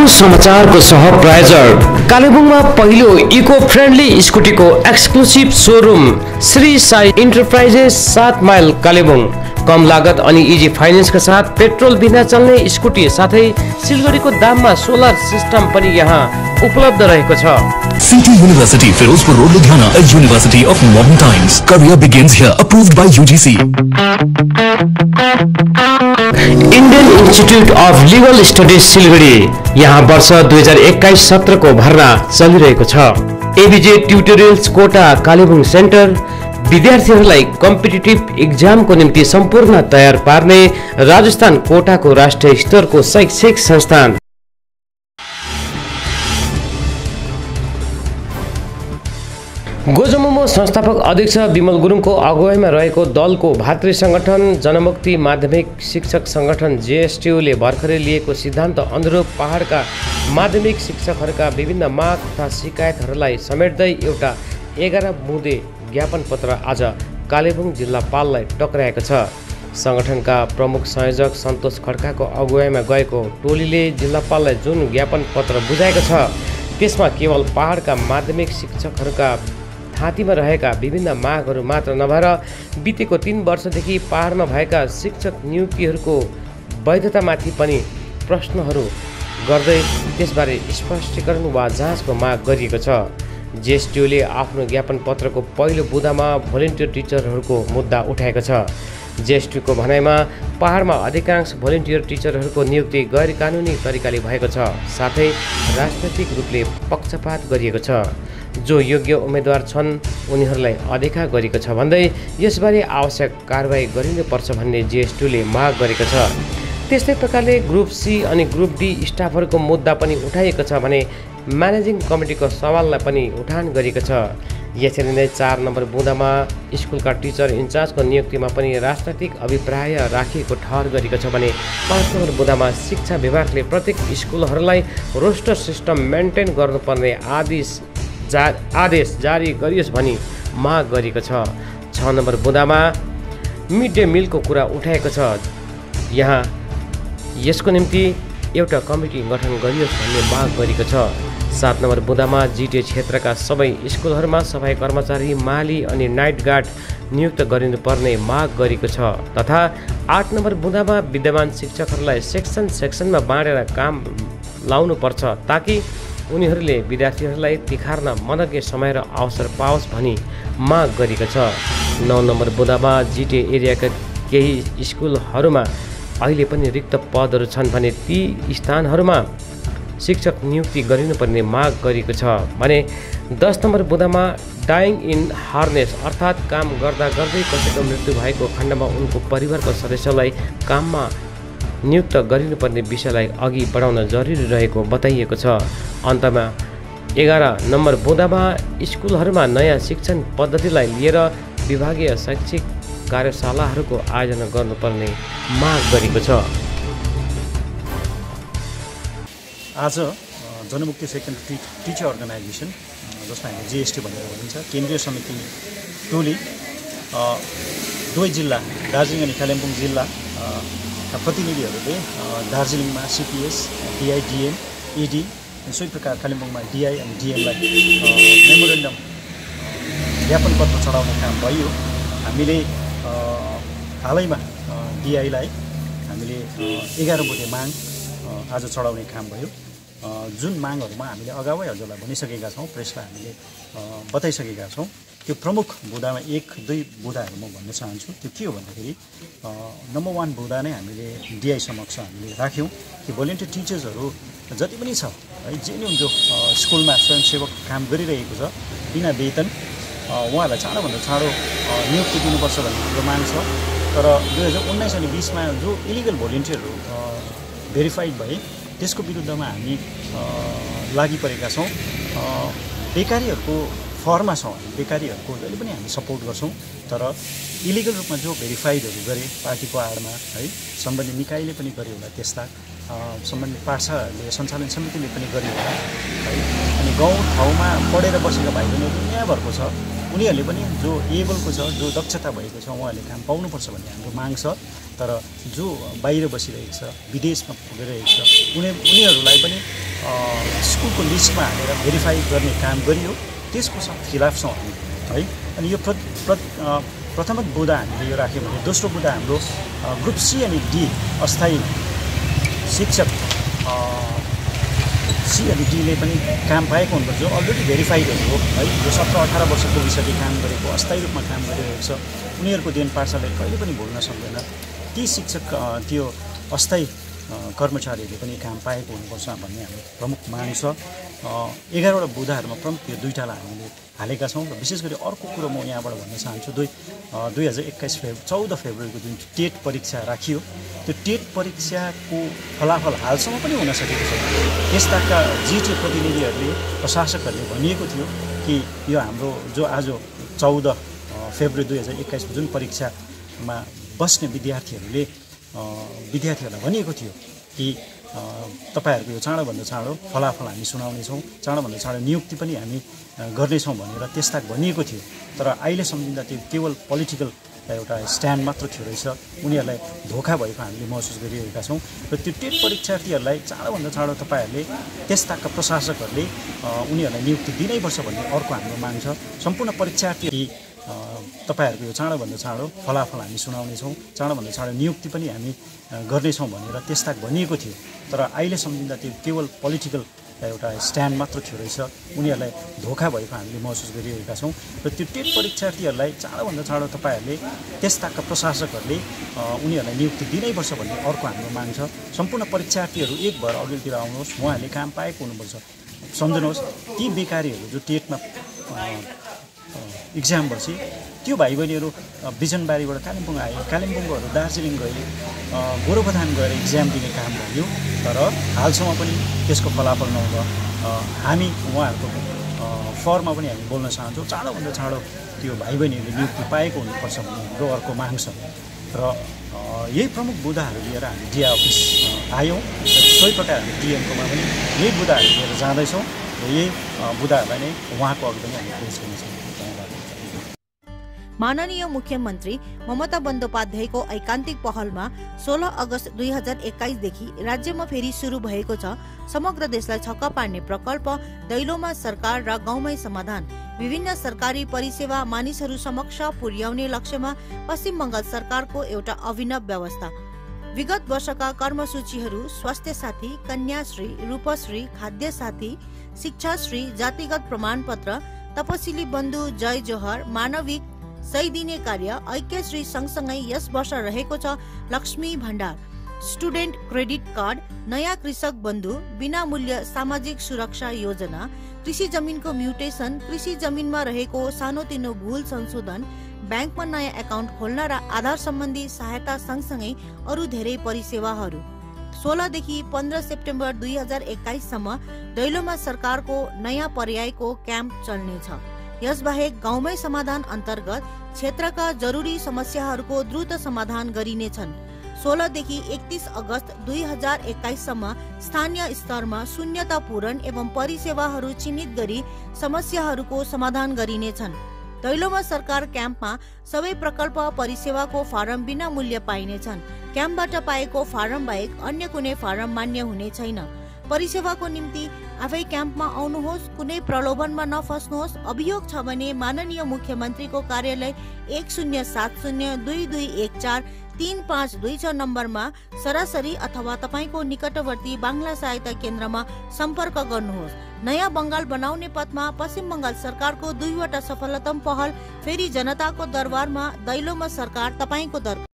समाचारको सह-प्रायोजक कालेबुङमा पहिलो इको फ्रेन्डली स्कुटीको exclusive showroom Shri Sai enterprises 7 mile Kalimpong. कम लागत अनि इजी फाइनेन्सका साथ पेट्रोल बिना चल्ने स्कुटी साथै सिलगढीको दाममा सोलर सिस्टम पनि यहाँ उपलब्ध रहेको छ। City University, Firozpur Road, Ludhiana, a university of modern times. Career begins here. Approved by UGC. Indian Institute of Legal Studies Siliguri. यहाँ वर्ष 2021-17 को भर्ना चलिरहेको छ। ABJ tutorials Kota Kalimpong centre विद्यार्थीहरूलाई कम्पिटिटिभ एक्जामको निम्ति सम्पूर्ण तयार पार्ने राजस्थान कोटाको राष्ट्रिय स्तरको शैक्षिक संस्थान। गोजोमोमो संस्थापक अध्यक्ष विमल गुरुङको अगुवाईमा रहेको दलको भातृ संगठन जनमुक्ति माध्यमिक शिक्षक संगठन जेएसटीयूले भर्खरै लिएको सिद्धान्त अनुरूप पहाडका माध्यमिक शिक्षकहरूका विभिन्न माग तथा शिकायतहरूलाई समेट्दै एउटा 11 बुँदे ज्ञापन पत्र आज कालेबुङ जिल्लापाललाई टक्राएको छ। संगठनका प्रमुख संयोजक सन्तोष खड्काको अगुवाईमा गएको टोलीले जिल्लापाललाई जुन ज्ञापन पत्र बुझाएको छ त्यसमा केवल पहाडका माध्यमिक शिक्षकहरूका थाँतीमा रहेका विभिन्न मागहरू मात्र नभएर बितेको 3 वर्षदेखि पहाडमा भएका शिक्षक नियुक्तिहरूको वैधतामाथि पनि प्रश्नहरू गर्दै त्यसबारे स्पष्टीकरण वा जाँचको माग गरिएको छ। जेएसटीयूले आफ्नो ज्ञापन पत्रको पहिलो बुँदामा भोलिन्टियर टिचरहरूको मुद्दा उठाएको छ। जेएसटीयूको भनाइमा पहाडमा अधिकांश भोलिन्टियर टिचरहरूको नियुक्ति गैर कानुनी तरिकाले भएको छ, साथै राजनैतिक रूपले पक्षपात गरिएको छ। जो योग्य उम्मेदवार छन् उनीहरूलाई अदेखा गरेको छ भन्दै यसबारे आवश्यक कारबाही गरिनुपर्छ भन्ने जेएसटीयूले माग गरेको छ। त्यस्तै प्रकारले ग्रुप सी अनि ग्रुप डी स्टाफहरूको मुद्दा पनि उठाइएको छ भने म्यानेजिङ कमिटीको सवाललाई पनि उठान गरिएको छ। यसरी नै 4 नम्बर बुँदामा स्कुलका टिचर इन्चार्जको नियुक्तिमा पनि राजनैतिक अभिप्राय राखिएको ठहर गरेको छ भने 5 नम्बर बुँदामा शिक्षा विभागले प्रत्येक स्कुलहरूलाई रोस्टर सिस्टम मेन्टेन गर्नुपर्ने आदेश जारी गरियोस् भनी माग गरेको छ। 6 नम्बर बुँदामा मिड डे मिलको कुरा उठाएको छ। यहाँ यसको निम्ति एउटा कमिटी गठन गरियोस् भन्ने माग गरेको छ। 7 नम्बर बुँदामा जिटिए क्षेत्रका सबै स्कुलहरूमा सफाई कर्मचारी, माली अनि नाइट गार्ड नियुक्त गरिनुपर्ने माग गरेको छ तथा 8 नम्बर बुँदामा विद्यमान शिक्षकहरूलाई सेक्सनमा बाँडेर काम लाउनुपर्छ ताकि उनीहरूले विद्यार्थीहरूलाई तिखार्न मनग्गे समय र अवसर पाओस् भनी माग गरेको छ। 9 नम्बर बुँदामा जिटिए एरियाका केही स्कुलहरूमा अहिले पनि रिक्त पदहरू छन् भने ती स्थानहरूमा शिक्षक नियुक्ति गरिनुपर्ने माग गरेको छ भने 10 नम्बर बुँदामा डाइङ इन हार्नेस अर्थात् काम गर्दा गर्दै कसैको मृत्यु भएको खण्डमा उनको परिवारको सदस्यलाई काममा नियुक्त गरिनुपर्ने विषयलाई अघि बढाउन जरुरी रहेको बताइएको छ। अन्तमा 11 नम्बर बुँदामा स्कुलहरूमा नयाँ शिक्षण पद्धतिलाई लिएर विभागीय शैक्षिक कार्यशालाहरूको आयोजना गर्नुपर्ने माग गरेको छ। आज जनमुक्ति सेकेन्ड टिचर अर्गनाइजेसन जसमा हामी जेएसटी भनेर भनिन्छ केन्द्रीय समिति टोली दुवै जिल्ला दार्जिलिङ अनि कालिम्पोङ जिल्ला प्रतिनिधिहरूले दार्जिलिङमा सिपिएस, डिआई, डिएम, इडी सोही प्रकार कालिम्पोङमा डिआई अनि डिएमलाई मेमोरेन्डम ज्ञापन पत्र चढाउने काम भयो। हामीले हालैमा डिआईलाई हामीले 11 बुँदे माग आज चढाउने काम भयो। जुन मागहरूमा हामीले अगावै हजुरलाई भनिसकेका छौँ, प्रेसलाई हामीले बताइसकेका छौँ। त्यो प्रमुख बुँदामा 1-2 बुँदाहरू म भन्न चाहन्छु। त्यो के हो भन्दाखेरि नम्बर 1 बुँदा नै हामीले डिआई समक्ष हामीले राख्यौँ कि भोलिन्टियर टिचर्सहरू जति पनि छ है, जे नै जो स्कुलमा स्वयंसेवक काम गरिरहेको छ बिना वेतन उहाँहरूलाई चाँडोभन्दा चाँडो नियुक्ति दिनुपर्छ भन्ने हाम्रो माग छ। तर 2019 अनि 20मा जो इलिगल भोलिन्टियरहरू भेरिफाइड भए त्यसको विरुद्धमा हामी लागि परेका छौँ। बेकारीहरूको फरमा छौँ, बेकारीहरूको जहिले पनि हामी सपोर्ट गर्छौँ। तर इलिगल रूपमा जो भेरिफाइडहरू गरे पार्टीको आडमा है, सम्बन्धित निकायले पनि गर्यो होला, त्यस्ता सम्बन्धित पाठशालाहरूले सञ्चालन समितिले पनि गर्यो होला है। अनि गाउँ ठाउँमा पढेर बसेका भाइ बहिनीहरू दुनियाँभरको छ, उनीहरूले पनि जो एबलको छ, जो दक्षता भएको छ उहाँहरूले काम पाउनुपर्छ भन्ने हाम्रो माग छ। तर जो बाहिर बसिरहेको छ, विदेशमा गइरहेको छ, उनीहरूलाई पनि स्कुलको लिस्टमा हालेर भेरिफाई गर्ने काम गरियो, त्यसको खिलाफ छौँ हामी है। अनि यो प्रथम बुँदा हामीले यो राख्यौँ भने दोस्रो बुँदा हाम्रो ग्रुप सी अनि डी अस्थायी शिक्षक सी अनि डीले पनि काम पाएको हुनुपर्छ, जो अलरेडी भेरिफाइडहरू हो है। यो 17-18 वर्ष पुगिसके काम गरेको, अस्थायी रूपमा काम गरिरहेको छ, उनीहरूको देन पाठशालाले कहिले पनि भुल्न सक्दैन। ती शिक्षक त्यो अस्थायी कर्मचारीहरूले पनि काम पाएको हुनुपर्छ भन्ने हाम्रो प्रमुख माग छ। 11वटा बुँदाहरूमा प्रमुख यो दुईटालाई हामीले हालेका छौँ। र विशेष गरी अर्को कुरो म यहाँबाट भन्न चाहन्छु, 14 फेब्रुअरीको जुन टेट परीक्षा राखियो, त्यो टेट परीक्षाको फलाफल हालसम्म पनि हुन सकेको छैन। त्यस्ताका जिटी प्रतिनिधिहरूले, प्रशासकहरूले भनिएको थियो कि यो हाम्रो जो आज 14 फेब्रुअरी 2021 जुन परीक्षामा बस्ने विद्यार्थीहरूलाई भनिएको थियो कि तपाईँहरूको यो चाँडोभन्दा चाँडो फलाफल हामी सुनाउनेछौँ, चाँडोभन्दा चाँडो नियुक्ति पनि हामी गर्नेछौँ भनेर त्यस्ता भनिएको थियो। तर अहिले सम्झिँदा त्यो केवल पोलिटिकल एउटा स्ट्यान्ड मात्र थियो रहेछ। उनीहरूलाई धोका भएको हामीले महसुस गरिरहेका छौँ। र त्यो टेट परीक्षार्थीहरूलाई चाँडोभन्दा चाँडो तपाईँहरूले त्यस्ताका प्रशासकहरूले उनीहरूलाई नियुक्ति दिनैपर्छ भन्ने अर्को हाम्रो माग छ। सम्पूर्ण परीक्षार्थी तपाईँहरूको यो चाँडोभन्दा चाँडो फलाफल हामी सुनाउनेछौँ, चाँडोभन्दा चाँडो नियुक्ति पनि हामी गर्नेछौँ भनेर त्यस्ता भनिएको थियो। तर अहिले सम्झिँदा त्यो केवल पोलिटिकल एउटा स्ट्यान्ड मात्र थियो रहेछ। उनीहरूलाई धोका भएको हामीले महसुस गरिरहेका छौँ। र त्यो टेट परीक्षार्थीहरूलाई चाँडोभन्दा चाँडो तपाईँहरूले त्यस्ताका प्रशासकहरूले उनीहरूलाई नियुक्ति दिनैपर्छ भन्ने अर्को हाम्रो माग छ। सम्पूर्ण परीक्षार्थीहरू एक भएर अघिल्तिर आउनुहोस्, उहाँहरूले काम पाएको हुनुपर्छ। सम्झनुहोस्, ती बेकारीहरू जो टेटमा इक्जाम बसे, त्यो भाइ बहिनीहरू बिजनबारीबाट कालिम्पोङ आए, कालिम्पोङकोहरू दार्जिलिङ गए, गोरुबथान गएर इक्जाम दिने काम गरियो। तर हालसम्म पनि त्यसको फलाफल नहुँदा हामी उहाँहरूको फर्ममा पनि हामी बोल्न चाहन्छौँ, चाँडोभन्दा चाँडो त्यो भाइ बहिनीहरूले नियुक्ति पाएको हुनुपर्छ भन्ने हाम्रो अर्को माग छ। र यही प्रमुख बुँदाहरू लिएर हामी डिआ अफिस आयौँ। र सोही प्रकार हामी डिएमकोमा पनि यही बुँदाहरू लिएर जाँदैछौँ। र यही बुँदाहरूलाई नै उहाँको अघि पनि हामी पेश गर्नेछौँ। माननीय मुख्यमन्त्री ममता बन्द्योपाध्यायको ऐकान्तिक पहलमा 16 अगस्त 2021 देखि राज्यमा फेरि सुरु भएको छ समग्र देशलाई छक्क पार्ने प्रकल्प दैलोमा सरकार र गाउँमै समाधान। विभिन्न सरकारी परिसेवा मानिसहरू समक्ष पुर्याउने लक्ष्यमा पश्चिम बंगाल सरकारको एउटा अभिनव व्यवस्था। विगत वर्षका कर्मसूचीहरू स्वास्थ्य साथी, कन्याश्री, रूपश्री, खाद्य साथी, शिक्षाश्री, जातिगत प्रमाणपत्र, तपसिली बन्धु, जय जोहर, मानविक सही दिने कार्य, ऐक्यश्री सँगसँगै यस वर्ष रहेको छ लक्ष्मी भण्डार, स्टुडेन्ट क्रेडिट कार्ड, नयाँ कृषक बन्धु, बिना मूल्य सामाजिक सुरक्षा योजना, कृषि जमिनको म्युटेसन, कृषि जमिनमा रहेको सानोतिनो भूल संशोधन, ब्याङ्कमा नयाँ एकाउन्ट खोल्न र आधार सम्बन्धी सहायता सँगसँगै अरू धेरै परिसेवाहरू। 16 देखि 15 सेप्टेम्बर 2021 सम्म दैलोमा सरकारको नयाँ पर्यायको क्याम्प चल्नेछ। यसबाहेक गाउँमै समाधान अन्तर्गत क्षेत्रका जरुरी समस्याहरूको द्रुत समाधान गरिनेछन्। 16 देखि 31 अगस्त 2021 सम्म स्थानीय स्तरमा शून्यता पूरण एवं परिसेवाहरू चिन्हित गरी समस्याहरूको समाधान गरिनेछन्। दैलोमा सरकार क्याम्पमा सबै प्रकल्प परिसेवाको फारम बिना मूल्य पाइनेछन्। क्याम्पबाट पाएको फारम बाहेक अन्य कुनै फारम मान्य हुने छैन। परिसेवाको निम्ति आफै क्याम्पमा आउनुहोस्, कुनै प्रलोभनमा नफस्नुहोस्। अभियोग छ भने माननीय मुख्यमन्त्रीको कार्यालय 107022143526 नम्बरमा सरासरी अथवा तपाईको निकटवर्ती बाङ्ला सहायता केन्द्रमा सम्पर्क गर्नुहोस्। नयाँ बंगाल बनाउने पथमा पश्चिम बंगाल सरकारको 2वटा सफलतम पहल फेरि जनताको दरबारमा दैलोमा सरकार तपाईको दरबार।